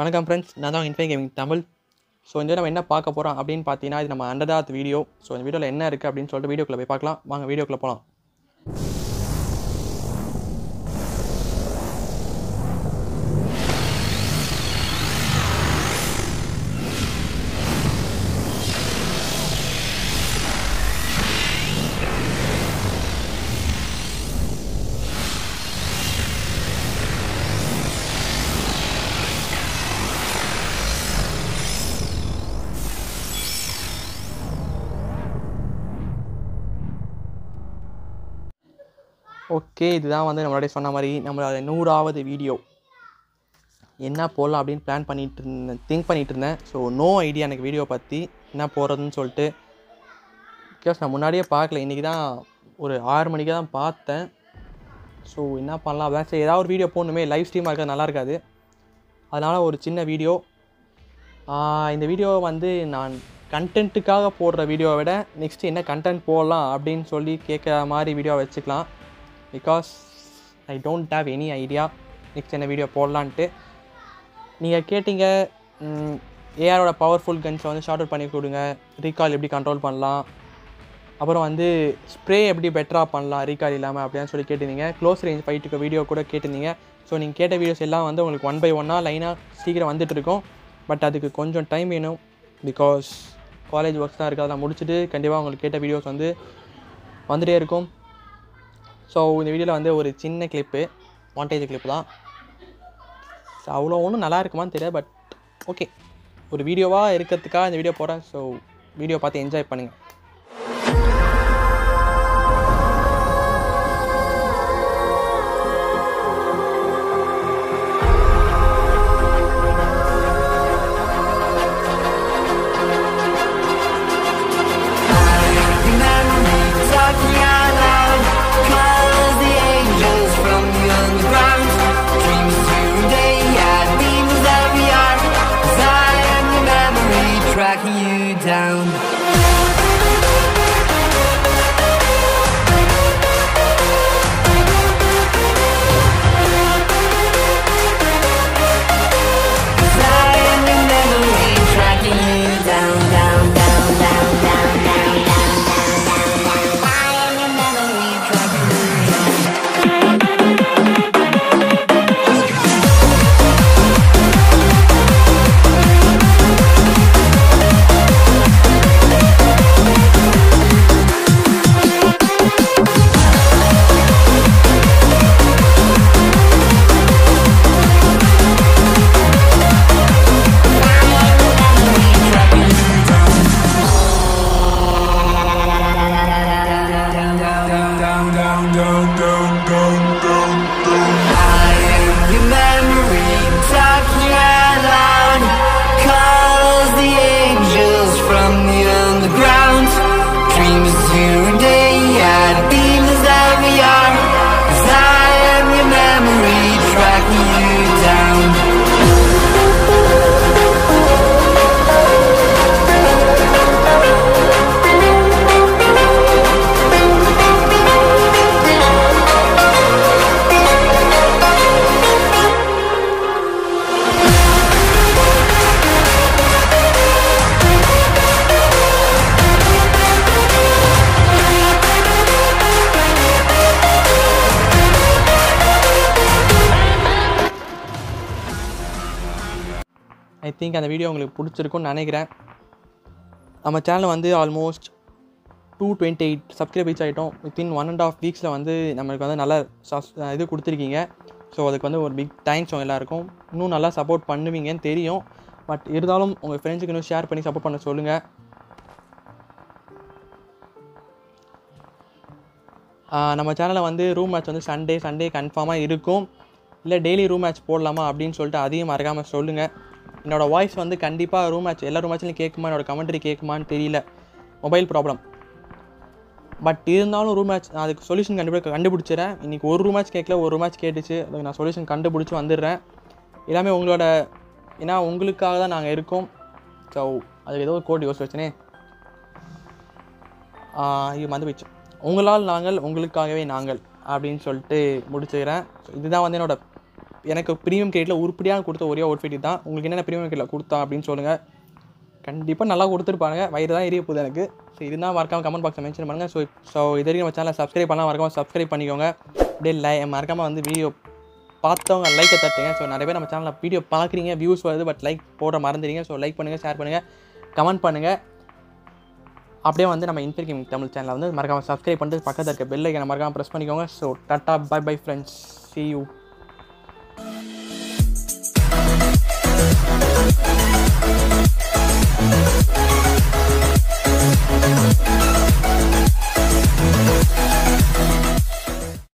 வணக்கம் ஃப்ரெண்ட்ஸ், நான் தான் இன்ஃபினிட் தமிழ். ஸோ இந்த நம்ம என்ன பார்க்க போகிறோம் அப்படின்னு பார்த்தீங்கன்னா, இது நம்ம 100th வீடியோ. ஸோ இந்த வீடியோவில் என்ன இருக்குது அப்படின்னு சொல்லிட்டு வீடியோக்குள்ளே போய் பார்க்கலாம். வாங்க வீடியோக்குள்ளே போகலாம். ஓகே, இதுதான் வந்து நம்மளுடைய சொன்ன மாதிரி நம்மளோட 100வது வீடியோ. என்ன போடலாம் அப்படின்னு திங்க் பண்ணிகிட்டு இருந்தேன். ஸோ நோ ஐடியா எனக்கு வீடியோ பற்றி என்ன போடுறதுன்னு சொல்லிட்டு. பிகாஸ் நான் முன்னாடியே பார்க்கல, இன்றைக்கி தான் ஒரு 6 மணிக்கு தான் பார்த்தேன். ஸோ என்ன பண்ணலாம் அப்படின் சரி, ஏதாவது ஒரு வீடியோ போடணுமே, லைவ் ஸ்ட்ரீமாக இருக்கிறது நல்லா இருக்காது. அதனால் ஒரு சின்ன வீடியோ. இந்த வீடியோ வந்து நான் கண்டென்ட்டுக்காக போடுற வீடியோவை விட நெக்ஸ்ட்டு என்ன கண்டென்ட் போடலாம் அப்படின்னு சொல்லி கேட்குற மாதிரி வீடியோ வச்சுக்கலாம். Because I don't have any idea next என்ன வீடியோ போடலான்ட்டு. நீங்கள் கேட்டிங்க, ஏஆரோட பவர்ஃபுல் கன்ஸை வந்து ஷார்ட் அவுட் பண்ணி கொடுங்க, ரீகால் எப்படி கண்ட்ரோல் பண்ணலாம், அப்புறம் வந்து ஸ்ப்ரே எப்படி பெட்டராக பண்ணலாம் ரீகால் இல்லாமல் அப்படின்னு சொல்லி கேட்டிருந்தீங்க. க்ளோஸ் ரேஞ்ச் ஃபைட்டுக்கு வீடியோ கூட கேட்டிருந்தீங்க. ஸோ நீங்கள் கேட்ட வீடியோஸ் எல்லாம் வந்து உங்களுக்கு 1 by 1 லைனாக சீக்கிரம் வந்துட்டுருக்கோம். பட் அதுக்கு கொஞ்சம் டைம் வேணும். பிகாஸ் காலேஜ் ஒர்க்ஸ் தான் இருக்குது, அதெல்லாம் முடிச்சுட்டு கண்டிப்பாக உங்களுக்கு கேட்ட வீடியோஸ் வந்து வந்துகிட்டே இருக்கும். ஸோ இந்த வீடியோவில் வந்து ஒரு சின்ன கிளிப்பு, மாண்டேஜ் கிளிப்பு தான். ஸோ அவ்வளோ ஒன்றும் நல்லா இருக்குமான்னு தெரியல, பட் ஓகே, ஒரு வீடியோவாக இருக்கிறதுக்காக இந்த வீடியோ போகிறேன். ஸோ வீடியோ பார்த்து என்ஜாய் பண்ணுங்கள். Tracking you down. I think அந்த வீடியோ உங்களுக்கு பிடிச்சிருக்குன்னு நினைக்கிறேன். நம்ம சேனல் வந்து ஆல்மோஸ்ட் 228 சப்ஸ்கிரைப் ரீச் ஆகிட்டோம். வித்தின் 1.5 வீக்ஸில் வந்து நம்மளுக்கு வந்து நல்ல இது கொடுத்துருக்கீங்க. ஸோ அதுக்கு வந்து ஒரு பிக் தேங்க்ஸ் எல்லாருக்கும். இன்னும் நல்லா சப்போர்ட் பண்ணுவீங்கன்னு தெரியும். பட் இருந்தாலும் உங்கள் ஃப்ரெண்ட்ஸுக்கு இன்னும் ஷேர் பண்ணி சப்போர்ட் பண்ண சொல்லுங்கள். நம்ம சேனலில் வந்து ரூம் மேட்ச் வந்து சண்டே கன்ஃபார்மாக இருக்கும். இல்லை டெய்லி ரூம் மேட்ச் போடலாமா அப்படின்னு சொல்லிட்டு அதையும் மறக்காமல் சொல்லுங்கள். என்னோடய வாய்ஸ் வந்து கண்டிப்பாக ரூம் மேட்ச் எல்லா ரூம் மேட்ச்லையும் கேட்குமா, என்னோடய கமெண்ட்ரி கேட்குமான்னு தெரியல, மொபைல் ப்ராப்ளம். பட் இருந்தாலும் ரூம் மேட்ச் நான் அதுக்கு சொல்யூஷன் கண்டுபிடிச்சிடறேன். இன்றைக்கி ஒரு ரூம் மேட்ச் கேட்கல, ஒரு ரூம் மேட்ச் கேட்டுச்சு, அதுக்கு நான் சொல்யூஷன் கண்டுபிடிச்சி வந்துடுறேன். எல்லாமே உங்களோட, ஏன்னா உங்களுக்காக தான் நாங்கள் இருக்கோம். ஸோ அதுக்கு ஏதோ ஒரு கோட் யோசிச்சு வச்சுனே இது வந்து போயிடுச்சு. உங்களால் நாங்கள், உங்களுக்காகவே நாங்கள் அப்படின்னு சொல்லிட்டு முடிச்சுக்கிறேன். ஸோ இதுதான் வந்து என்னோடய எனக்கு ப்ரீமியம் கிரேட்டில் உருப்படியாக கொடுத்த ஒரே அவுட்ஃபிட் தான். உங்களுக்கு என்னென்ன ப்ரீமியம் கிரேட்டில் கொடுத்தான் அப்படின்னு சொல்லுங்கள். கண்டிப்பாக நல்லா கொடுத்துருப்பாங்க. வயிறு தான் எரிய போகுது எனக்கு. ஸோ இருந்தால் மறக்காமல் கமெண்ட் பாக்ஸில் மென்ஷன் பண்ணுங்கள். ஸோ இது வரைக்கும் நம்ம சேனலை சப்ஸ்கிரைப் பண்ணலாம், மறக்காமல் சப்ஸ்கிரைப் பண்ணிக்கோங்க. அப்படியே மறக்காமல் வந்து வீடியோ பார்த்தவங்க லைக்கை தட்டுங்க. ஸோ நிறைய பேர் நம்ம சேனலில் வீடியோ பார்க்குறீங்க, வியூஸ் வருது, பட் லைக் போட மறந்துடுங்க. ஸோ லைக் பண்ணுங்கள், ஷேர் பண்ணுங்கள், கமெண்ட் பண்ணுங்கள். அப்படியே வந்து நம்ம இன்ஃபினிட் தமிழ் சேனலை வந்து மறக்காமல் சப்ஸ்கிரைப் பண்ணிட்டு பக்கத்தில் இருக்க பெல் ஐக்கனை மறக்காமல் ப்ரெஸ் பண்ணிக்கோங்க. So tata bye bye friends, see you.